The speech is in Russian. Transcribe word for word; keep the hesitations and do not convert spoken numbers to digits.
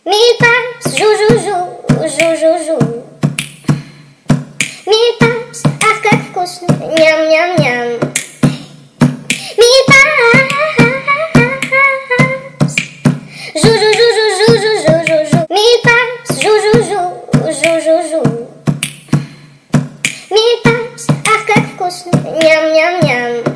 Миль папс, жу-жу-жу, жу-жу-жу. Миль папс, ах, как вкусно, ням-ням-ням. Миль папс, жу-жу-жу-жу-жу-жу-жу-жу. Миль папс, жу-жу-жу, жу-жу-жу. Миль папс, ах, как вкусно, ням-ням-ням.